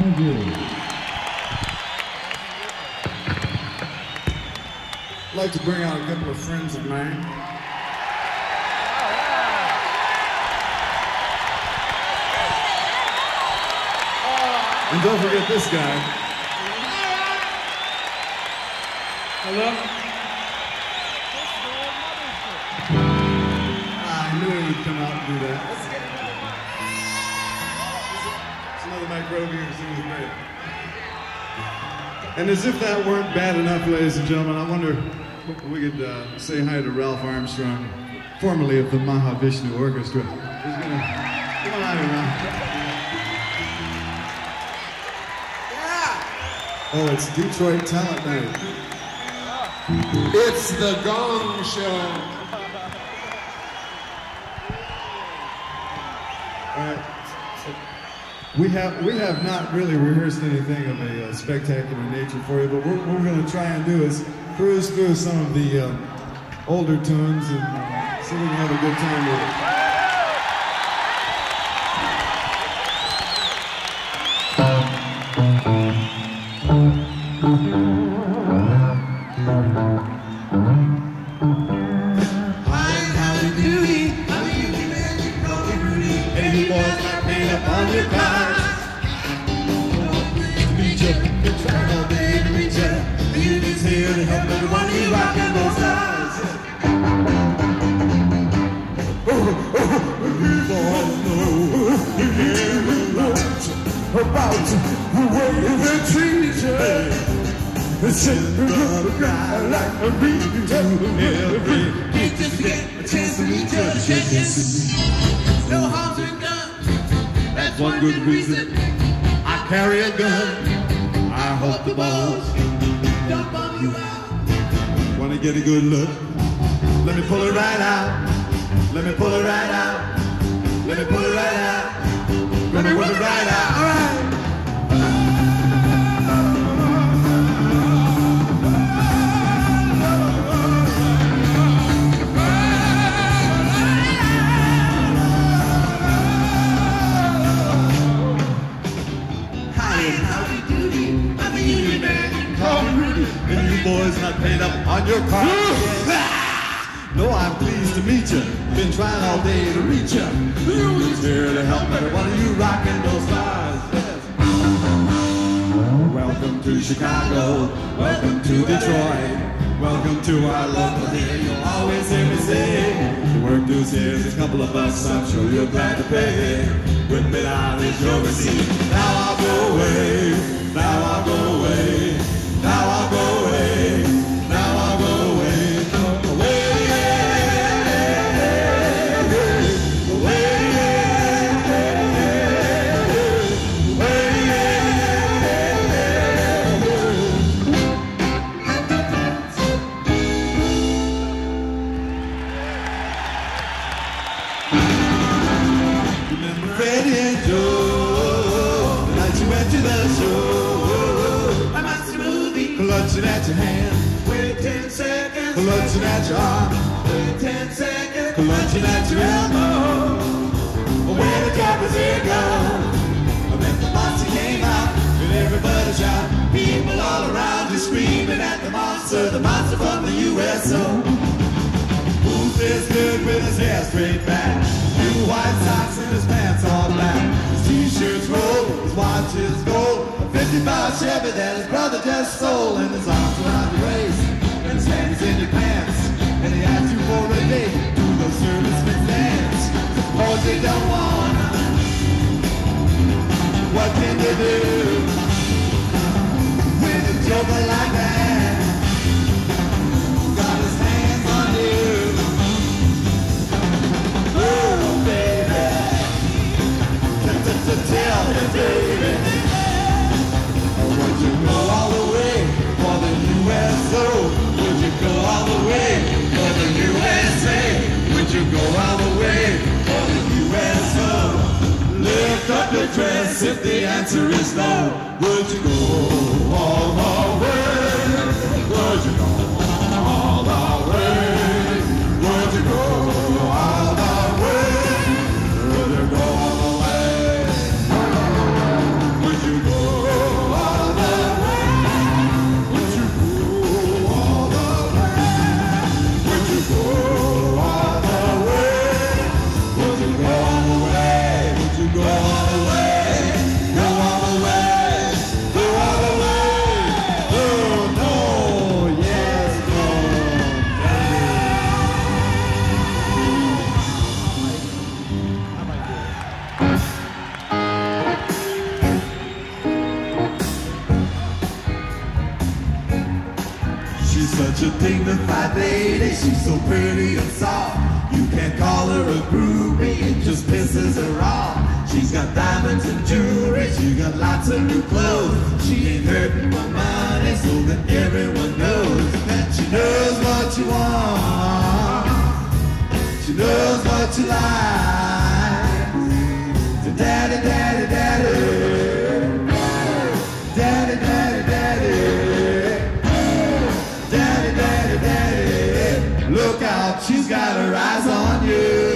Thank you. I'd like to bring out a couple of friends of mine. And don't forget this guy. Hello? I knew he would come out and do that. There's another microbian who's great. And as if that weren't bad enough, ladies and gentlemen, I wonder if we could say hi to Ralphe Armstrong, formerly of the Mahavishnu Orchestra. He's gonna come on out here, Ralph. Oh, it's Detroit Talent Night. It's the Gong Show. All right. We have not really rehearsed anything of a spectacular nature for you, but what we're going to try and do is cruise through some of the older tunes and see if we can have a good time with it. On your cars, to meet you, been trying all day to reach you. The union's here to help everyone who rock and roll stars. You all know, you hear me about the way they treat you. They say you're gonna cry like a beat to every kid just to get a chance to meet you. Shake and see, no harm's been done. That's one good reason I carry a gun. I hope the balls don't bum you out. Want to get a good look? Let me pull it right out. Let me pull it right out. Let me pull it right out. Let me pull it right out. All right. And you boys not paid up on your car. No, I'm pleased to meet you. Been trying all day to reach you. The union's here to help every one of you rock and roll stars. Yes. Welcome to Chicago. Welcome to Detroit. Welcome to our local here. You'll always hear me say, the work dues here's a couple of bucks. I'm sure you're glad to pay. With $1 is your receipt. Now I'll go away. Now I'll go away. Now I'll go away, now I'll go away, away, Remember Freddie and Joe, the night you went to the show. Clutching at your hand, Wait 10 seconds. clutching at your arm, Wait 10 seconds. clutching at your elbow. Where the cat was here go. And then the monster came out, and everybody shouted. People all around you screaming at the monster from the USO. Booth is good with his hair straight back, new white socks and his pants all black. His t-shirts rolled, his watch is gold, a 55 Chevy that his brother just sold. And his arms around your waist, and his hands in your pants, and he asked you for a date to the serviceman's dance. Suppose they don't want, what can they do with a joker like that? Got his hands on you. Oh, baby, tell me, baby, would you go all the way for the USO? Would you go all the way for the USA? Would you go all the way for the USO? Lift up your dress if the answer is no. Would you go all the way? Would you go all the way? Would you go all the way? Would you go all the way? Would you go such a dignified lady, she's so pretty and soft. You can't call her a groupie, it just pisses her off. She's got diamonds and jewelry, she got lots of new clothes. She ain't hurting for money, so that everyone knows that she knows what you want. She knows what you like. So daddy, daddy, daddy. Daddy, daddy, daddy. Daddy, daddy, daddy. Look out, she's got her eyes on you.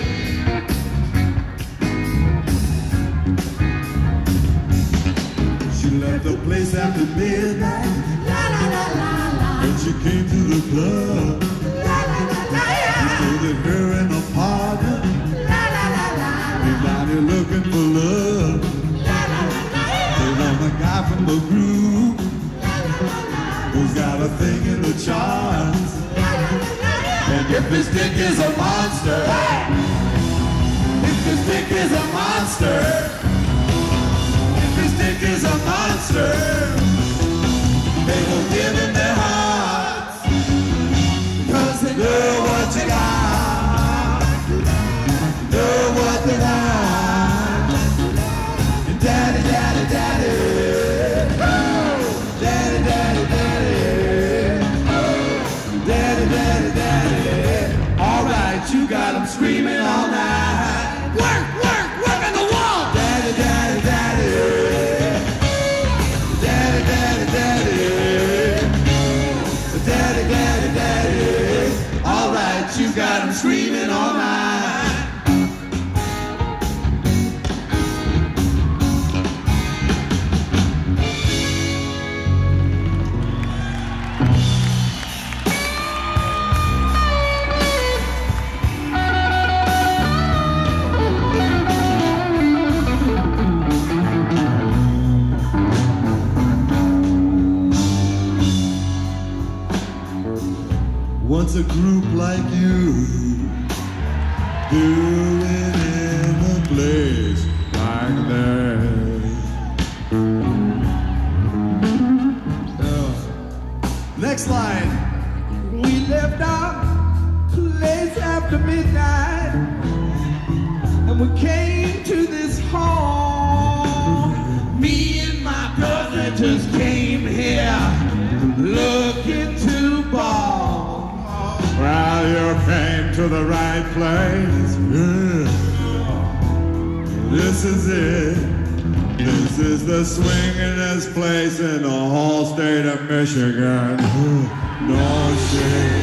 She left the place after midnight. La la la la la. When she came to the club. La la la la. You know that her and her partner. La la la la. They down here looking for love. La la la la. They want a guy from the group. La la la la. Who's got a thing in the charts. La la la la. And if his dick is a monster, if his dick is a monster, if his dick is a monster, they will give him their hearts, 'cause they know what you got, know what they want. And daddy, daddy, daddy, daddy, daddy, daddy, daddy, daddy, daddy. All right, you got them screaming all night. Work, work, work on the wall. Daddy, daddy, daddy. Daddy, daddy, daddy. Daddy, daddy, daddy. All right, you got them screaming all night. What's a group like you doing in a place like that? Next line. We left our place after midnight, and we came to this hall. Me and my brother just came here looking to ball. Well, you came to the right place. Yeah. This is it. This is the swingin'est place in the whole state of Michigan. No shit.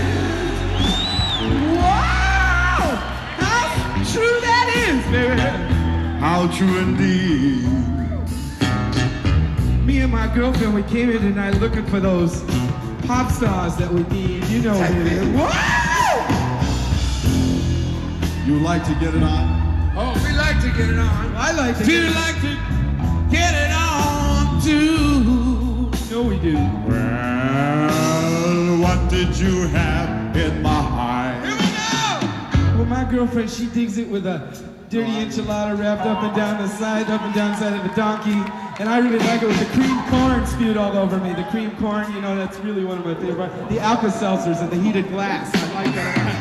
Wow! How true that is, baby. How true indeed. Me and my girlfriend, we came here tonight looking for those pop stars that we need. You know, baby. Wow! You like to get it on? Oh, we like to get it on. I like to. Do you like to get it on too? No, we do. Well, what did you have in mind? Here we go! Well, my girlfriend, she digs it with a dirty enchilada wrapped up and down the side of a donkey. And I really like it with the cream corn spewed all over me. The cream corn, you know, that's really one of my favorite. The Alka-Seltzers and the heated glass. I like that.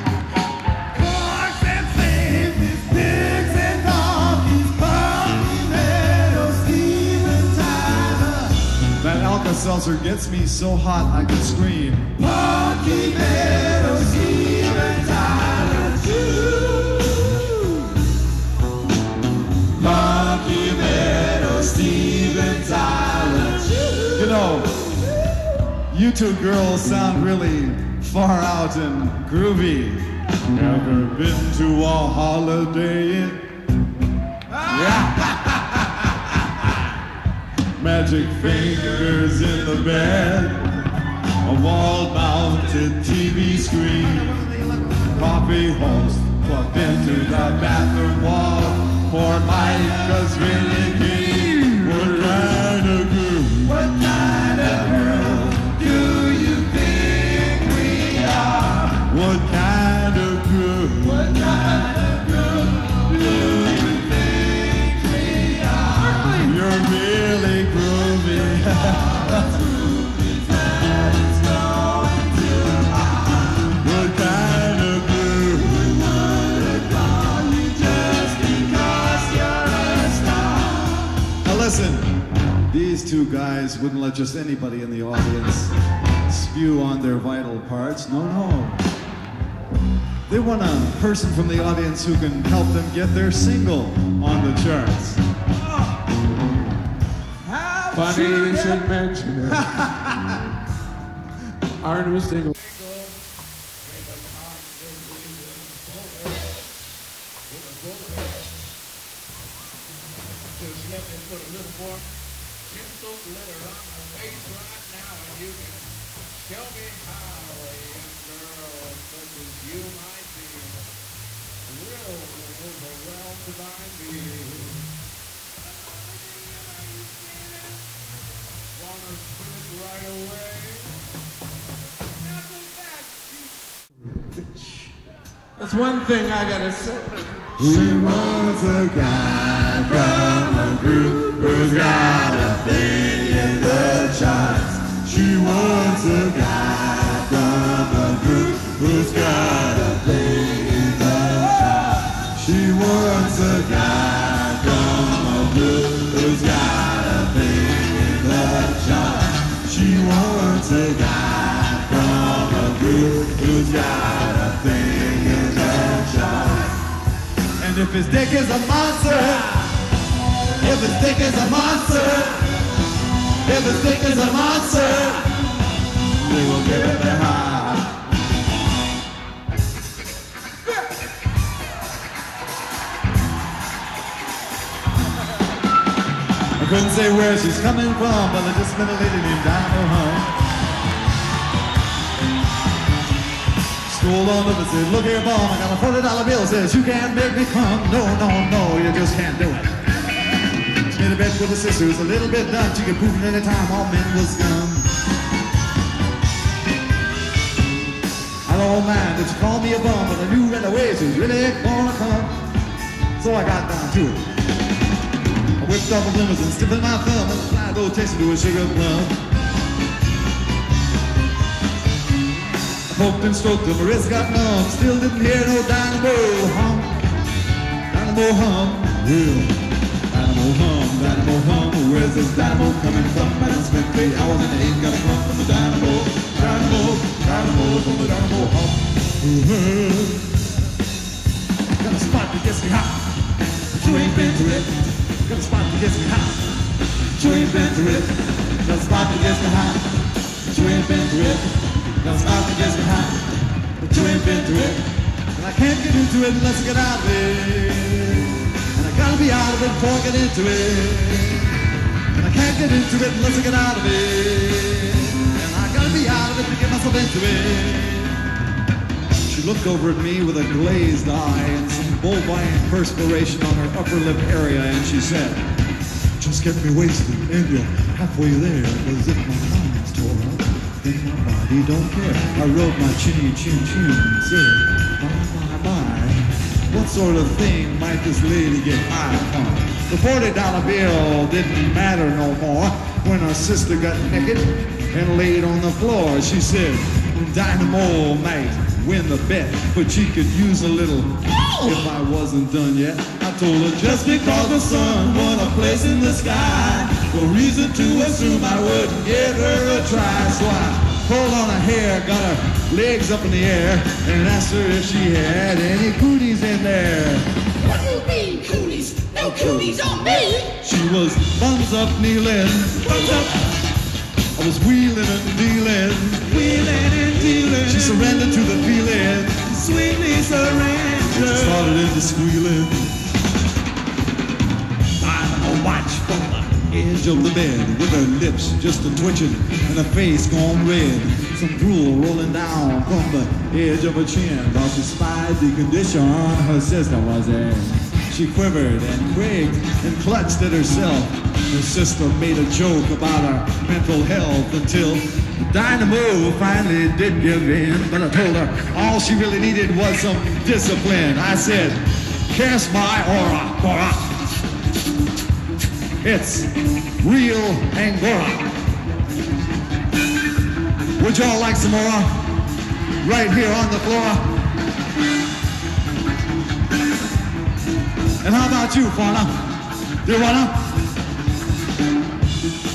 That Alka-Seltzer gets me so hot I can scream. Punky Meadow, Steven Tyler, Punky Meadow, Steven Tyler. You know, you two girls sound really far out and groovy. Ever been to a Holiday Inn? Yeah. Magic fingers in the bed, a wall-mounted TV screen, coffee host plugged into the bathroom wall. Poor Micah's really keen. What kind of girl? What kind of girl do you think we are? What kind of girl? What kind of girl do you think we are? You're really groovy. It's going to These two guys wouldn't let just anybody in the audience spew on their vital parts. No, no. They want a person from the audience who can help them get their single on the charts. Funny you should mention it. Our new single. Just let me put a little more gentle glitter on my face right now, and you can show me how a young girl such as you might be will overwhelmed by me. Wanna spit right away? That's one thing I gotta say. She wants a guy from a group who's got a thing in the charts. She wants a guy from a group who's got a thing in the charts. She wants a guy from a group who's got a thing in the charts. She wants a guy from a group who's got a thing in the charts. And if his dick is a monster, if his dick is a monster, if his dick is a monster, we will give it a high. I couldn't say where she's coming from, but I just met a lady named Dinah-Moe Humm. Hold on up and said, look here, Bob, I got a $40 bill. Says, you can't make me come. No, no, no, you just can't do it. She made a bet with her sisters, a little bit dumb. She could prove it any time all men was scum. I don't mind that you call me a bum, but I knew right away she was really gonna come. So I got down to it. I whipped off a limousine, stiffened my thumb, and applied a little tasting to a sugar plum. Poked and stroked till my wrist got numb. Still didn't hear no Dinah-Moe Humm. Dinah-Moe Humm, real Dinah-Moe Humm, Dinah-Moe Humm. Where's this Dinah-Moe coming from? I done spent 3 hours and ain't got a crumb from the Dinah-Moe, Dinah-Moe, Dinah-Moe, from the Dinah-Moe Humm. Got a spot that gets me hot. You ain't been to it. Got a spot that gets me hot. You ain't been to it. Got a spot that gets me hot. You ain't been to it. Got a spot that gets me hot, but you ain't been through it. And I can't get into it unless I get out of it. And I gotta be out of it before I get into it. And I can't get into it unless I get out of it. And I gotta be out of it to get myself into it. She looked over at me with a glazed eye and some bovine perspiration on her upper lip area, and she said, just get me wasted, and you're halfway there, as if my mind's tore up. My body don't care. I rubbed my chinny chin chin and said, bye, bye, bye. What sort of thing might this lady get high upon? The $40 bill didn't matter no more when her sister got naked and laid on the floor. She said, Dinah-Moe might win the bet, but she could use a little if I wasn't done yet. I told her just because the sun won a place in the sky, no reason to assume I wouldn't give her a try. So I pulled on her hair, got her legs up in the air, and asked her if she had any cooties in there. What do you mean, cooties? No cooties on me! She was buns up kneeling, buns up. I was wheeling and dealing, wheeling and dealing. She surrendered to the feeling, sweetly surrendered. She started into squealing. I'm a watch from the edge of the bed, with her lips just a twitching and her face gone red. Some drool rolling down from the edge of her chin, while she spied the condition her sister was in. She quivered and quaked and clutched at herself. Her sister made a joke about her mental health until Dinah-Moe finally did give in. But I told her all she really needed was some discipline. I said, kiss my aura. It's real Angora. Would y'all like some more? Right here on the floor. And how about you, Fauna? Do you wanna?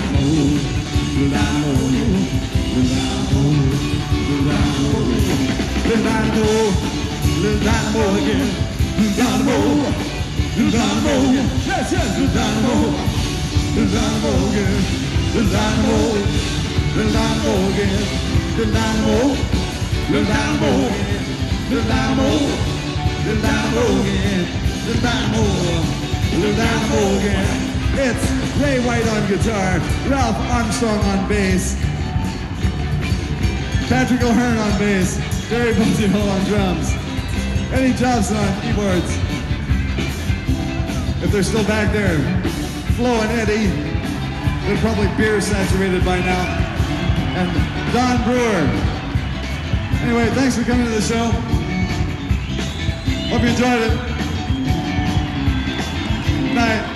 Dinah-Moe again. Dinah-Moe. Dinah-Moe again. Yes, yes. Dinah-Moe. Dinah-Moe again. Dinah-Moe. Dinah-Moe again. Dinah-Moe. Dinah-Moe again. Dinah-Moe. Dinah-Moe again. Dinah-Moe again. It's Ray White on guitar, Ralphe Armstrong on bass, Patrick O'Hearn on bass, Jerry Bozzio on drums, Eddie Jobson on keyboards. If they're still back there, Flo and Eddie, they're probably beer saturated by now, and Don Brewer. Anyway, thanks for coming to the show. Hope you enjoyed it. Good night.